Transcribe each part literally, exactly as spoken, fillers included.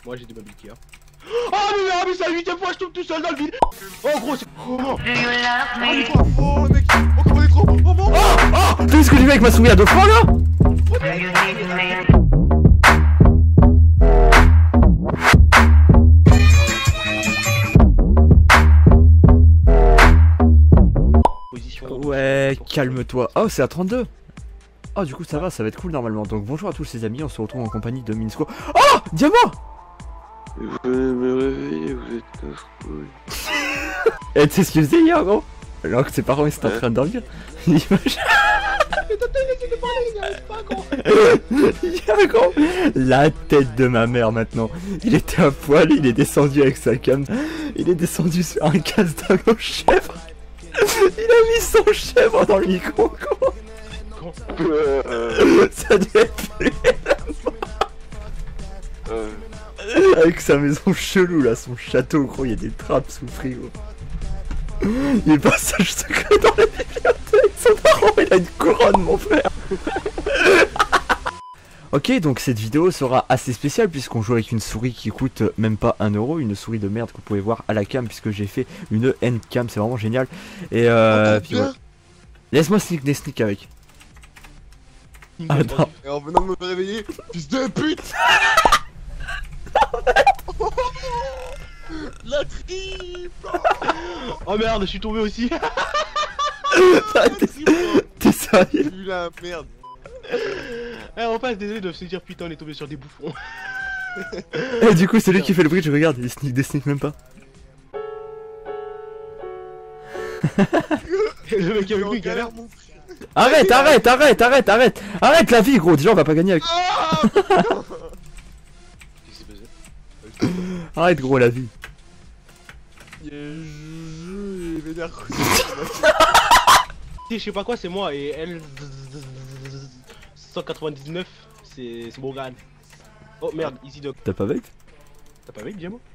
Moi j'ai des meubles Ikea. Oh mais merde, mais c'est la huitième fois que je tombe tout seul dans le vide. Oh gros c'est comment? Oh mec, encore des trop. Oh bon. Oh oh, t'as vu ce que j'ai fait avec ma souris à deux fois là? Ouais, calme-toi. Oh, c'est à trente-deux. Oh, du coup, ça va, ça va être cool normalement. Donc, bonjour à tous les amis, on se retrouve en compagnie de Minsko. Oh, Diamant. Vous venez me réveiller, vous êtes casse-couille. Et tu sais ce qu'il faisait hier, gros? Alors que ses parents ils étaient en train de dormir. L'image. Hier, gros, la tête de ma mère maintenant. Il était à poil, il est descendu avec sa cam. Il est descendu sur un casse-dague aux chèvres. Il a mis son chèvre dans le micro, gros. Ça devait être plus euh... avec sa maison chelou là, son château, gros, il y a des trappes sous le frigo. Il y a passage secret dans la bibliothèque, son parent il a une couronne mon frère. Ok, donc cette vidéo sera assez spéciale puisqu'on joue avec une souris qui coûte même pas un euro, une souris de merde que vous pouvez voir à la cam puisque j'ai fait une end cam, c'est vraiment génial. Et euh... puis, ouais. Laisse-moi sneak des sneaks avec. Attends. Et en venant de me réveiller, fils de pute. La triple. Oh merde, je suis tombé aussi. T'es sérieux? La merde. Eh on passe, désolé de se dire putain on est tombé sur des bouffons. Et du coup c'est lui qui fait le bridge, regarde, il sneak des sneaks même pas. Le mec avec lui il galère. Arrête, arrête, arrête, arrête, arrête. Arrête la vie gros, déjà on va pas gagner avec. Arrête gros la vie. Je sais pas quoi c'est moi et elle cent quatre-vingt-dix-neuf c'est Morgane. Oh merde, Easy Dog. T'as pas avec? T'as pas avec Diamo?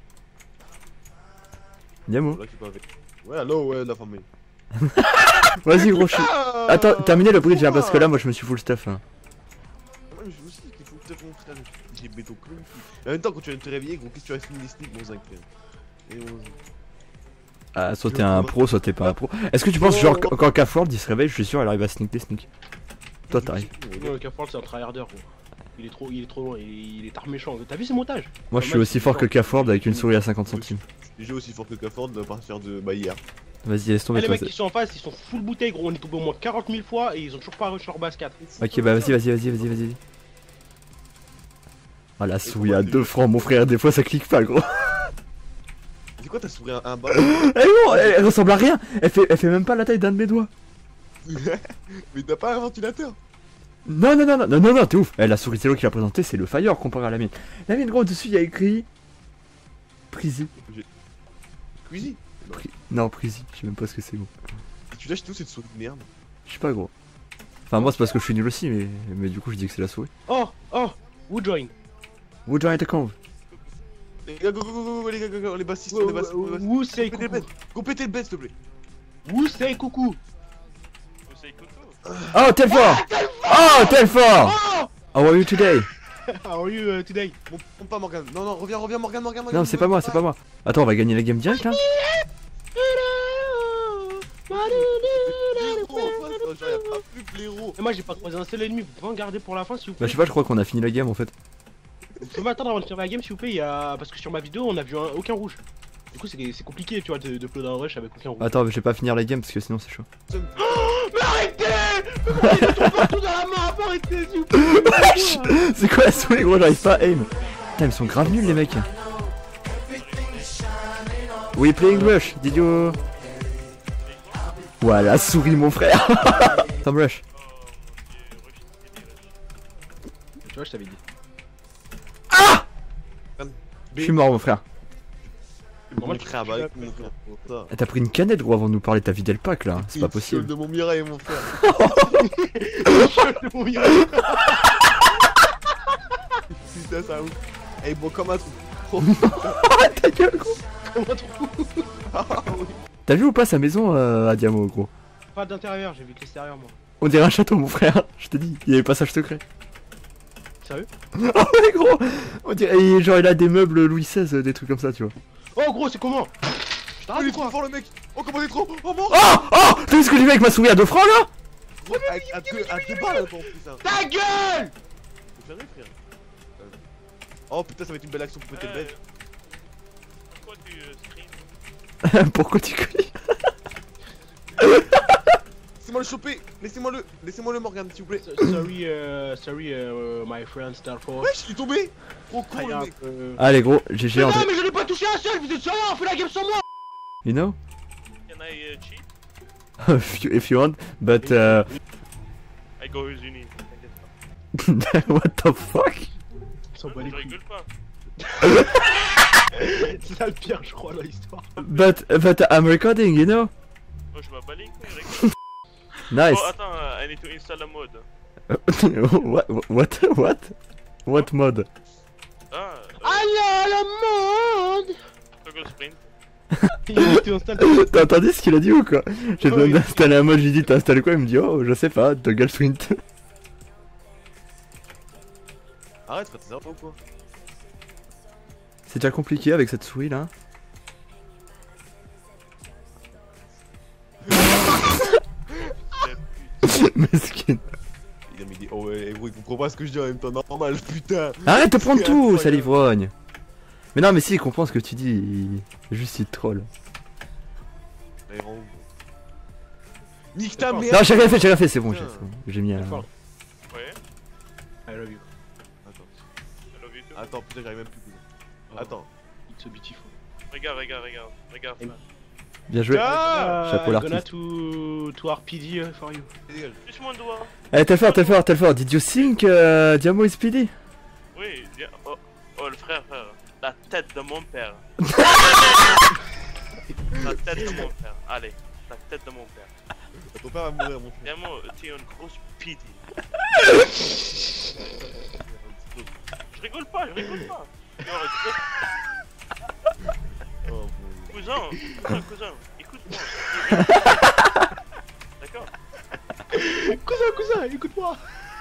Diamo. Ouais allo ouais la famille. Vas-y gros, je suis... Attends, terminez le bridge hein, parce que là moi je me suis full stuff hein. Ouais mais je me aussi qu'il faut tout à fait mon frère. J'ai béton comme une fille. En même temps quand tu viens de te réveiller gros, qu'est-ce que tu vas finir les sneaks dans un crème? Et on... Ah, soit t'es un pro, soit t'es pas un pro. Est-ce que tu penses genre quand Cafworld il se réveille, je suis sûr il arrive à sneak des sneaks? Toi t'arrives. Non, le Cafworld c'est un tryharder gros. Il est trop, il est trop loin, il est armé méchant. T'as vu ses montages? Moi je suis aussi fort que Cafworld avec une souris à cinquante centimes. Je suis aussi fort que Cafworld à partir de bah hier. Vas-y laisse tomber. Les mecs qui sont en face ils sont full bouteille gros, on est tombé au moins quarante mille fois et ils ont toujours pas rush leur base quatre. Ok bah vas-y vas-y vas-y vas-y vas-y. Ah la souris à deux francs mon frère, des fois ça clique pas gros. C'est quoi ta souris un bas? Eh non, elle, elle ressemble à rien. Elle fait, elle fait même pas la taille d'un de mes doigts. Mais t'as pas un ventilateur? Non non non non non non non t'es ouf. Eh, la souris Tello qui l'a présenté c'est le Fire comparé à la mienne. La mienne gros dessus il y a écrit Prisi. Squeezie? Pri... Non Prisi, je sais même pas ce que c'est gros. Et tu lâches tout cette souris de merde? Je sais pas gros. Enfin moi c'est parce que je suis nul aussi mais, mais du coup je dis que c'est la souris. Oh oh Wood join. Wood join the conv. Les gars go go go go les gars go go les bassistes les bassistes. Woo say coucou. Go péter le bed s'il te plaît. Woo say coucou. Oh Telfort. Oh Telfort. How are you today? How are you uh, today? Bon, pompe pas Morgane. Non non reviens reviens Morgane Morgane Morgane. Non c'est pas moi c'est pas moi. Attends on va gagner la game direct là. Et moi j'ai pas croisé un seul ennemi, vous pouvez en garder pour la fin s'il vous plaît. Bah je sais pas, je crois qu'on a fini la game en fait. Vous pouvez m'attendre avant de finir la game s'il vous plaît, il y a... parce que sur ma vidéo on a vu un... aucun rouge. Du coup c'est compliqué tu vois de, de upload un rush avec aucun rouge. Attends mais je vais pas finir la game parce que sinon c'est chaud. Oh mais arrêtez. Mais ils sont partout dans la map, arrêtez s'il vous plaît. C'est quoi la souris gros, j'arrive pas à aim. Putain ils sont grave nuls les mecs. We playing rush, did you... Voilà, souris mon frère. Tom rush. Tu vois je t'avais dit. Ah je suis mort mon frère. Mon frère bah avec mon frère. T'as pris une canette gros avant de nous parler de ta vie d'Elpac là, c'est pas possible. de mon Mireille mon frère. de mon Mireille. Putain ça ouf. Eh bon comme un trou. Arrête ta gueule gros. Comme un trou. T'as vu ou pas sa maison euh, à Diamo gros? Pas d'intérieur, j'ai vu que l'extérieur moi. On dirait un château mon frère, je te dis, il y avait passage secret. Sérieux? Oh ouais gros. On dirait, et genre il a des meubles Louis seize, des trucs comme ça tu vois. Oh gros, c'est comment? Je Oh, t'arrête il est ou trop quoi? fort le mec. Oh, comment il est trop. Oh, mort. Oh oh t'as vu ce que j'ai fait avec ma souris à deux francs là? Avec à deux à deux balles, attends, putain. Ta gueule! Faut faire rire, frère. Oh putain, ça va être une belle action pour péter le bête. Pourquoi tu euh, scream? Pourquoi tu cries? Laissez-moi le choper. Laissez-moi le. Laissez-moi le Morgan, s'il vous plaît. Sorry, euh, sorry, euh, my friend Starfall. Ouais, je suis tombé. Trop con le mec. Euh... Allez gros, G G Mais André. non, mais je n'ai pas touché un seul, vous êtes sur moi, on fait la game sans moi! You know? Can I uh, cheat? if, you, if you want, but uh... I go aux unis, t'inquiète pas. what the fuck? On s'en bat Je les couilles. rigole pas. C'est ça le pire, je crois, dans l'histoire. But, but I'm recording, you know? Oh, je m'en bats les couilles, rigole. Nice. Oh, attends, uh, I need to install a mod. what, what, what? What mode? Ah, euh, Allez, la monde! toggle sprint. Il a dit, tu installes. T'as entendu ce qu'il a dit ou quoi? J'ai besoin Oui. d'installer un mode, j'ai dit t'as installé quoi? Il me dit oh je sais pas, Toggle Sprint. Arrête, frère, t'es sérieux ou quoi? C'est déjà compliqué avec cette souris là. Mesquine. Il a mis des. Oh ouais, gros, il comprend pas ce que je dis en même temps normal, putain. Arrête de prendre C'est tout, incroyable. ça l'ivrogne. Mais non mais si il comprend ce que tu dis, il... juste il troll. Allez, rends ouf. Nique ta Non, mère. Non j'ai rien fait, j'ai rien fait, c'est bon, j'ai Putain. c'est bon. J'ai mis un... Fort. Ouais, I love you. Attends, I love you too. attends, putain, j'arrive même plus. cousin. Oh. Attends. It's so beautiful. Regarde, regarde, regarde, regarde ça. Bien joué. Ah, Chapeau I'm l'artiste. gonna to, to R P D uh, for you. dégage. Touche mon doigt. Eh t'es fort, t'es fort, t'es fort. Did you think uh, Diamo is speedy? Oui, viens. Oh, oh, le frère, frère. La tête de mon père. La tête de mon père. Allez, la tête de mon père. Ton père va mourir, mon frère. Viens, moi, tu es une grosse pitié. Je rigole pas, je rigole pas. Yo, rigole. Oh, bon. Cousin, cousin, cousin, écoute-moi. D'accord? Cousin, cousin, écoute-moi!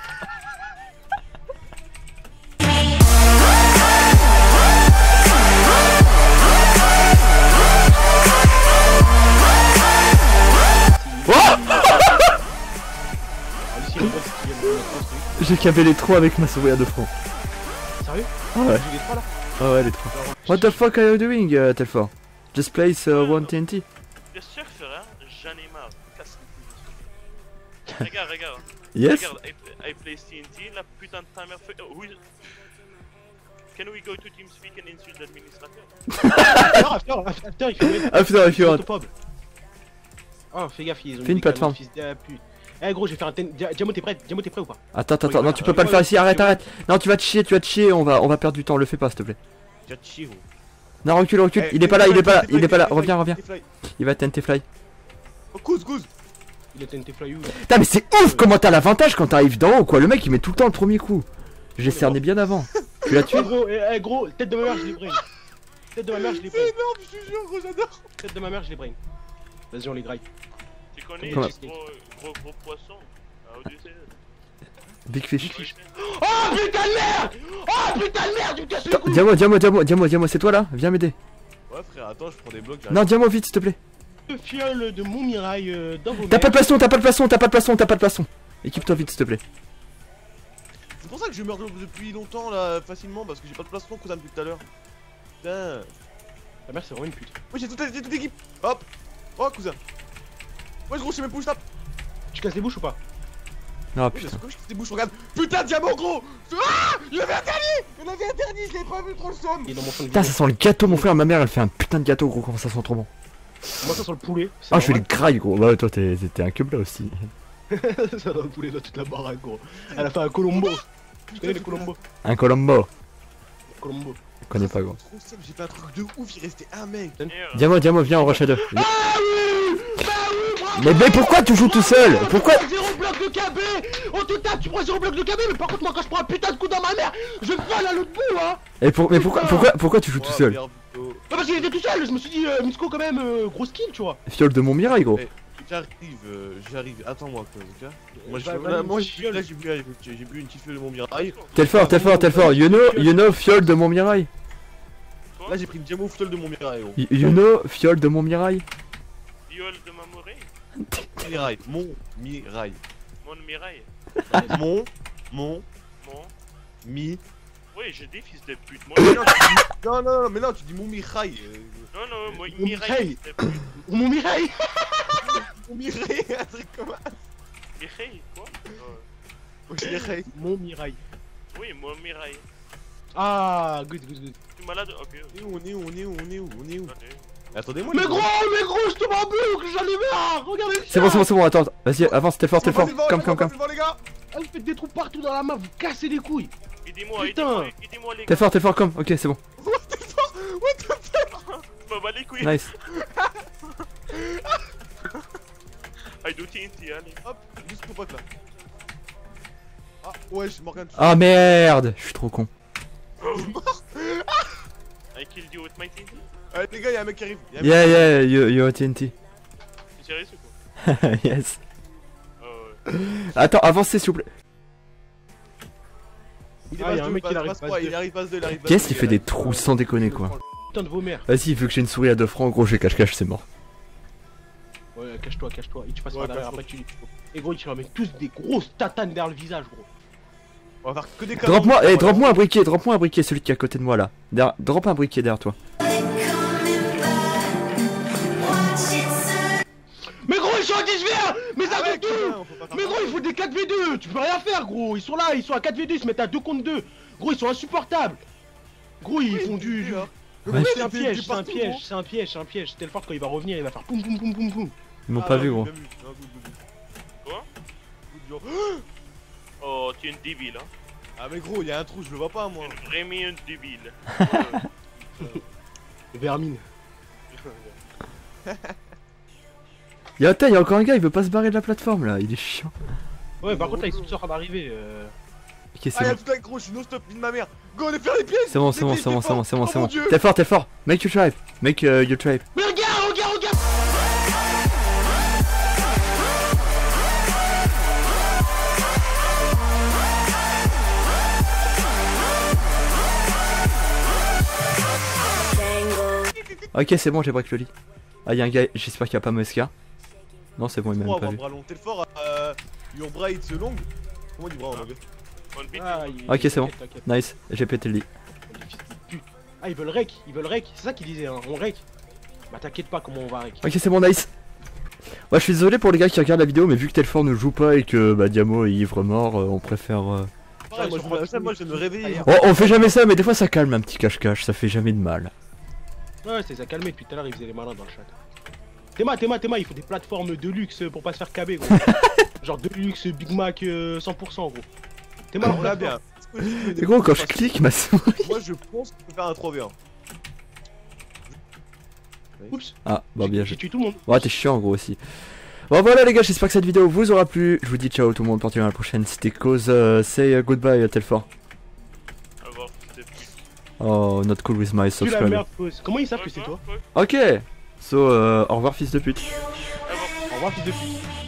J'ai cabellé trop avec ma souris à deux francs. Sérieux? Ah ouais, J'ai les trois là? ah ouais les trois. What the fuck are you doing, uh, Telfort? Just place uh, one T N T. Bien sûr, frère, j'en ai marre. Casse les couilles. Regarde, regarde. Yes? Regarde, I, I place T N T, la putain de timer fait. Oh, who is... Can we go to TeamSpeak and insult l'administrateur? After, after, after, il fait After if you want. Pop. Oh, fais gaffe, ils ont Fais une des plateforme. canons de fils de pute. Eh gros, je vais faire un ten... Dia- Diamo, t'es prêt? Diamo, t'es prêt ou pas? Attends, attends, Oui, non voilà. tu peux pas le faire ici, arrête, arrête. Non tu vas te chier, tu vas te chier, on va, on va perdre du temps, le fais pas s'il te plaît. Tu vas te chier, gros. Non recule, recule, Eh, il est pas là, il est pas là, T N T il est pas là, T N T reviens, reviens. T N T fly. Il va T N T fly. Oh, cause, cause. Il a T N T fly où? Putain mais c'est ouf comment t'as l'avantage quand t'arrives d'en haut quoi, le mec il met tout le temps le premier coup. J'ai cerné bien avant. Tu l'as tué? Eh gros, eh, eh, gros, tête de ma mère, je l'ai brain. Tête de ma mère, je l'ai C'est brain. énorme, je te jure, gros, j'adore. Tête de ma mère, je l'ai brain. Vas-y, on les graille. Tu connais Comment- les gros, gros, gros poissons? How do you say it? Big fish. Oh putain de merde! Oh putain de merde, tu me casses les Attends, couilles! Diamo, Diamo, Diamo, Diamo, Diamo, c'est toi là? Viens m'aider. Ouais, frère, attends, je prends des blocs. Non, Diamo, vite s'il te plaît. Le fiole de mon mirail euh, dans vos T'as pas de mers. plastron, t'as pas de plastron, t'as pas de plastron, t'as pas de plastron. Équipe-toi vite s'il te plaît. C'est pour ça que je meurs de- depuis longtemps là, facilement, parce que j'ai pas de plastron, cousin, depuis tout à l'heure. Putain. Ta mère, c'est vraiment une pute. Moi j'ai toute, j'ai toute l'équipe. Hop. Oh, cousin. Ouais, gros, je sais même pas où je tape. Tu casses les bouches ou pas? Ah Oui, putain. parce que je fais des bouches, regarde. Putain, diamant, gros. Ah, il avait interdit. Il avait interdit, je l'ai pas vu, trop le somme. Il est dans mon fond de Putain, vidéo. ça sent le gâteau, mon frère. Ma mère elle fait un putain de gâteau, gros. Comment ça sent trop bon. Moi, ça sent le poulet. c'est Ah, je fais les normal. grailles, gros. Bah, toi, t'es t'es un là aussi. Ça sent le poulet dans toute la baraque, gros. Elle a fait un colombo. Tu connais les colombos? Un Colombo. Colombo. Je connais pas, gros. Trop somme, j'ai fait un truc de ouf, il restait un mec. Diamo, Diamo, viens, on rush à deux. Ah oui! Bah oui, bravo! Mais, mais pourquoi tu joues tout seul? Pourquoi? Zéro bloc de K B! On te tape, tu prends zéro bloc de K B, mais par contre, moi, quand je prends un putain de coup dans ma mère, je vole à l'autre bout, hein! Et pour, mais pourquoi, pourquoi, pourquoi tu joues tout Oh, seul? merde, oh. Non, parce qu'il était tout seul, je me suis dit, euh, Mitsuko, quand même, euh, gros skill, tu vois. Fiole de mon mirail, gros. Eh, J'arrive, euh, j'arrive. Attends-moi, quoi, ok. Moi, je Bah, là, vas-y, moi, une je- fiole. là, j'ai bu, j'ai j'ai bu une petite fiole de mon mirail. Tel fort, tel fort, tel fort. You know, you know, fiole de mon mirail. Là, j'ai pris une diamant fiole de mon mirail, gros. You- You know, fiole de mon mirail. Viol de ma morée. Mirail, mon mirail. Mon mirail. Mon, mon, Mon. mi. Oui, j'ai des fils de pute. Mon Non, tu dis- non, non, non, mais non, tu dis mon mirail. euh, Non, non, moi, Mon Mireille, Mireille. fils de pute. Mon Mireille. Mon mirail, un truc comme ça. Mireille, quoi Euh, Mon mirail. Mon Mireille. Oui, mon Mireille. Ah, good, good, good. Tu es malade? Ok. On est où, on est où, on est où, on est où, on est où? Allez. Attendez-moi. Mais les gros, gars. mais gros, je tombe en boucle, j'en ai marre. Regardez ça. C'est bon, c'est bon, c'est bon. Attends, vas-y, avance, tel fort, tel fort. Passez devant, Comme, les comme, gars, comme. passez devant, les gars. Ah, vous faites des trous partout dans la main, vous cassez les couilles. Aidez-moi, Putain. aidez-moi, aidez-moi les Tel gars. fort, tel fort, comme. Ok, c'est bon. What the fuck? What the fuck? Je m'en bats les couilles. Nice. I do T N T, allez. Hop, juste pour pote là. Ah, ouais, je Morgan. Ah merde, je suis trop con. I killed you with my T N T. Allez, les gars, y'a un mec qui arrive. Y'a un mec Yeah, yeah, you, you T N T. Tu sérieux ou quoi? Yes. Oh, ouais. Attends, avancez s'il vous plaît. Il est Ah, base y'a un deux, mec qui base- arrive, base base trois, deux. il arrive base deux, il arrive base Qu'est-ce deux, qu'il il fait des arrive. trous sans déconner quoi? Putain de vos mères. Vas-y, vu que j'ai une souris à deux francs, gros, j'ai cache-cache, c'est mort. Ouais, cache-toi, cache-toi. Et tu passes Ouais, par derrière, cache-toi. après tu. Et gros, tu ramènes tous des grosses tatanes derrière le visage, gros. On va faire que des Drop-moi, cadeaux. eh, drop-moi un briquet, drop-moi un briquet, celui qui est à côté de moi là. Derrière- drop un briquet derrière toi. Mais gros, ils sont à dix verts. Mais ça Ah ouais, fait tout. putain, on peut pas faire Mais ça. gros, il faut des quatre v deux. Tu peux rien faire, gros. Ils sont là, ils sont à quatre v deux, ils se mettent à deux contre deux. Gros, ils sont insupportables. Gros, ils Oui, font du. du- du- hein. Ouais. C'est un Il fait piège, du c'est un partout, piège, gros. c'est un piège, c'est un piège. Telfort quand il va revenir, il va faire poum poum poum poum poum. Ils m'ont Ah, pas non, vu il gros. m'a vu. Non, good, good, good. Quoi? Good, good. Oh, tu es une débile, hein. Ah, mais gros, y'a un trou, je le vois pas moi. Vraiment une débile. Vermine. Y'a attends, y'a encore un gars, il veut pas se barrer de la plateforme là, il est chiant. Ouais, par contre, là, ils sont en train d'arriver. euh. Ok, Ah, c'est y'a bon. tout là, gros, je suis non-stop, vie de ma mère. Go, allez faire les pièges. C'est bon, c'est bon, c'est bon, c'est bon, c'est bon, c'est bon. T'es fort, t'es fort. Make you try. Make uh, you try. Mais regarde, regarde, regarde. Ok, c'est bon, j'ai break le lit. Ah, y'a un gars, j'espère qu'il y a pas Mosca. Non, c'est bon, il m'a même Trois pas bras vu. bras longs. T'es le fort, euh. Your bra it's long. Comment on dit bras en anglais? On beat Ah, you. il- Ok, c'est bon. t'inquiète, t'inquiète. Nice, j'ai pété le lit. Les fils de pute. Ah, ils veulent rec, ils veulent rec. C'est ça qu'ils disaient, hein. On rec. Bah, t'inquiète pas comment on va rec. Ok, c'est bon, nice. Ouais, je suis désolé pour les gars qui regardent la vidéo, mais vu que Telfort ne joue pas et que bah, Diamo est ivre mort, euh, on préfère. euh, Ouais, moi, je, ça, moi je viens de me réveiller. Oh, on fait jamais ça, mais des fois ça calme un petit cache-cache, ça fait jamais de mal. Ouais, c'est ça calmé depuis tout à l'heure, ils faisaient les malins dans le chat. Théma, Théma, Théma, il faut des plateformes de luxe pour pas se faire caber, gros. Genre de luxe, Big Mac euh, cent pour cent, gros. Théma, Alors là, plateforme. bien. Et gros, quand je clique, ma souris. Moi je pense qu'on peut faire un trois v un. Oups. Ah, bah bien J'ai joué. tué tout le monde. Ouais, t'es chiant, gros aussi. Bon, voilà les gars, j'espère que cette vidéo vous aura plu. Je vous dis ciao tout le monde, portez-vous à la prochaine. C'était Cause, euh, say uh, goodbye, Telfort. Au revoir, fils de pute. Oh, not cool with my Tu la subscriber. merde, pause. Comment ils savent que c'est Ouais, toi? ouais, ouais. Ok, so, euh, au revoir, fils de pute. Au revoir. Au revoir, fils de pute.